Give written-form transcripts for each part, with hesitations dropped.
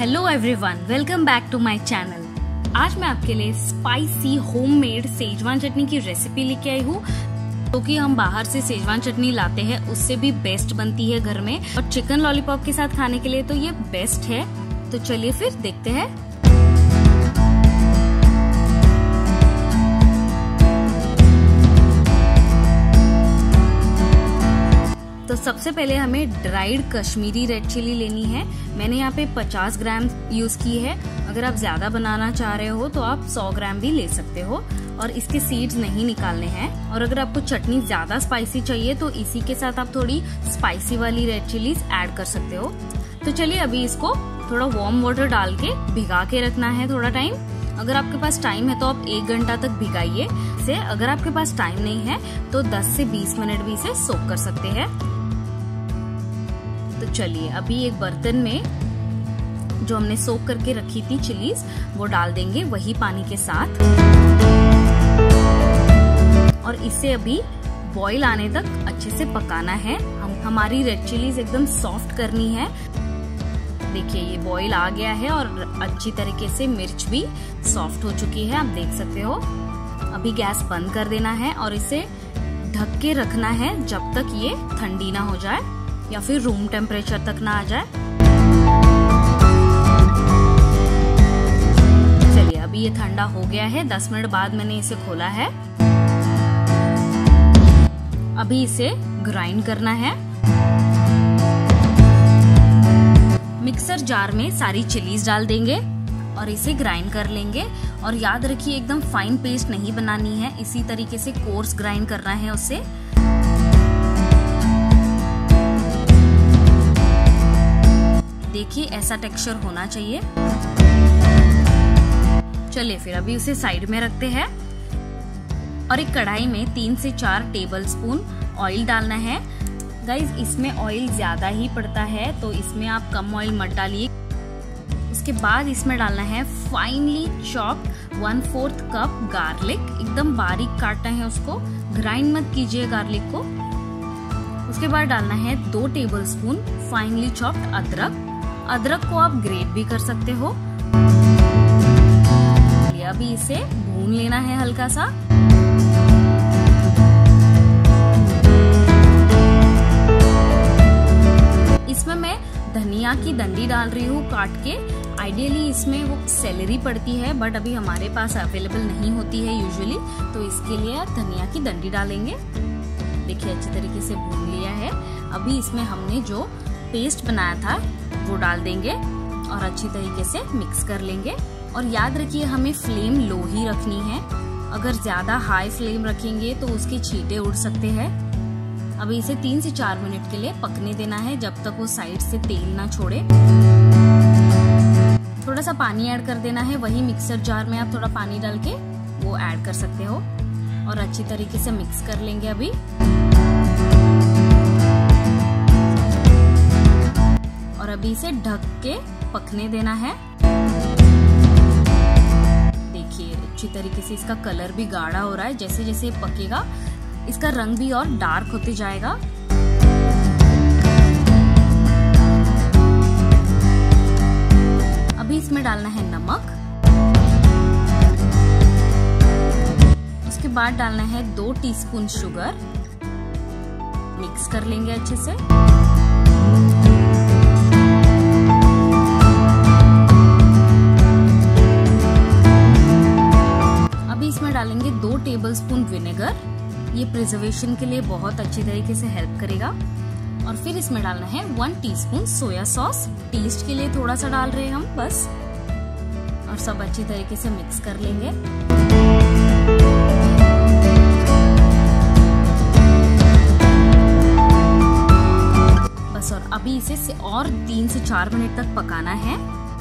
Hello everyone, welcome back to my channel. आज मैं आपके लिए स्पाइसी होममेड सेजवान चटनी की रेसिपी लेके आई हूँ, जो कि हम बाहर से सेजवान चटनी लाते हैं उससे भी बेस्ट बनती है घर में, और चिकन लॉलीपॉप के साथ खाने के लिए तो ये बेस्ट है। तो चलिए फिर देखते हैं। तो सबसे पहले हमें ड्राइड कश्मीरी रेड चिली लेनी है। मैंने यहाँ पे 50 ग्राम यूज की है। अगर आप ज्यादा बनाना चाह रहे हो तो आप 100 ग्राम भी ले सकते हो, और इसके सीड्स नहीं निकालने हैं। और अगर आपको चटनी ज्यादा स्पाइसी चाहिए तो इसी के साथ आप थोड़ी स्पाइसी वाली रेड चिलीज ऐड कर सकते हो। तो चलिए अभी इसको थोड़ा वार्म वाटर डाल के भिगा के रखना है थोड़ा टाइम। अगर आपके पास टाइम है तो आप 1 घंटा तक भिगाइए इसे। अगर आपके पास टाइम नहीं है तो 10 से 20 मिनट भी इसे सोक कर सकते हैं। तो चलिए अभी एक बर्तन में जो हमने सोक करके रखी थी चिलीज वो डाल देंगे वही पानी के साथ, और इसे अभी बॉईल आने तक अच्छे से पकाना है। हमारी रेड चिलीज एकदम सॉफ्ट करनी है। देखिए ये बॉईल आ गया है और अच्छी तरीके से मिर्च भी सॉफ्ट हो चुकी है, आप देख सकते हो। अभी गैस बंद कर देना है और इसे ढक के रखना है जब तक ये ठंडी ना हो जाए या फिर रूम टेम्परेचर तक ना आ जाए। चलिए अभी ये ठंडा हो गया है। 10 मिनट बाद मैंने इसे खोला है। अभी इसे ग्राइंड करना है। मिक्सर जार में सारी चिलीज डाल देंगे और इसे ग्राइंड कर लेंगे। और याद रखिए एकदम फाइन पेस्ट नहीं बनानी है, इसी तरीके से कोर्स ग्राइंड करना है उसे। देखिए ऐसा टेक्सचर होना चाहिए। चलिए फिर अभी उसे साइड में रखते हैं और एक कढ़ाई में 3 से 4 टेबलस्पून ऑयल डालना है। गाइज इसमें ऑयल ज्यादा ही पड़ता है तो इसमें आप कम ऑयल मत डालिए। उसके बाद इसमें डालना है फाइनली चॉप्ड 1/4 कप गार्लिक। एकदम बारीक काटना है उसको, ग्राइंड मत कीजिए गार्लिक को। उसके बाद डालना है 2 टेबलस्पून फाइनली चॉप्ड अदरक। अदरक को आप ग्रेट भी कर सकते हो। अभी इसे भून लेना है हल्का सा। इसमें मैं धनिया की डंडी डाल रही हूँ काट के। आइडियली इसमें वो सेलेरी पड़ती है, बट अभी हमारे पास अवेलेबल नहीं होती है यूजुअली, तो इसके लिए आप धनिया की डंडी डालेंगे। देखिए अच्छी तरीके से भून लिया है। अभी इसमें हमने जो पेस्ट बनाया था वो डाल देंगे और अच्छी तरीके से मिक्स कर लेंगे। और याद रखिए हमें फ्लेम लो ही रखनी है। अगर ज्यादा हाई फ्लेम रखेंगे तो उसके छींटे उड़ सकते हैं। अभी इसे 3 से 4 मिनट के लिए पकने देना है जब तक वो साइड से तेल ना छोड़े। थोड़ा सा पानी ऐड कर देना है, वही मिक्सर जार में आप थोड़ा पानी डाल के वो ऐड कर सकते हो, और अच्छी तरीके से मिक्स कर लेंगे अभी। और अभी इसे ढक के पकने देना है। देखिए अच्छी तरीके से इसका कलर भी गाढ़ा हो रहा है। जैसे जैसे पकेगा इसका रंग भी और डार्क होते जाएगा। अभी इसमें डालना है नमक। उसके बाद डालना है 2 टीस्पून शुगर। मिक्स कर लेंगे अच्छे से। इसमें डालेंगे 2 टेबलस्पून विनेगर। ये प्रिजर्वेशन के लिए बहुत अच्छी तरीके से हेल्प करेगा। और फिर इसमें डालना है 1 टीस्पून सोया सॉस। टेस्ट के लिए थोड़ा सा डाल रहे हैं हम बस, और सब अच्छी तरीके से मिक्स कर लेंगे। बस, और अभी इसे और 3 से 4 मिनट तक पकाना है।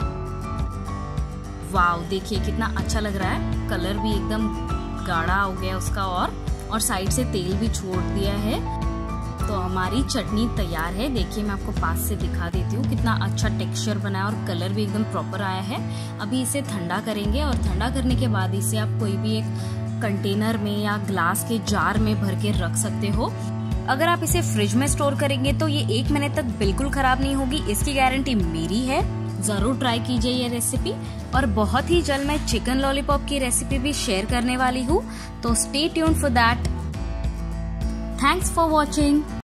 वाव देखिए कितना अच्छा लग रहा है। कलर भी एकदम गाढ़ा हो गया उसका, और साइड से तेल भी छोड़ दिया है। तो हमारी चटनी तैयार है। देखिए मैं आपको पास से दिखा देती हूँ कितना अच्छा टेक्सचर बना है, और कलर भी एकदम प्रॉपर आया है। अभी इसे ठंडा करेंगे, और ठंडा करने के बाद इसे आप कोई भी एक कंटेनर में या ग्लास के जार में भर के रख सकते हो। अगर आप इसे फ्रिज में स्टोर करेंगे तो ये 1 महीने तक बिल्कुल खराब नहीं होगी, इसकी गारंटी मेरी है। ज़रूर ट्राई कीजिए ये रेसिपी। और बहुत ही जल्द मैं चिकन लॉलीपॉप की रेसिपी भी शेयर करने वाली हूँ, तो stay tuned for that. Thanks for watching.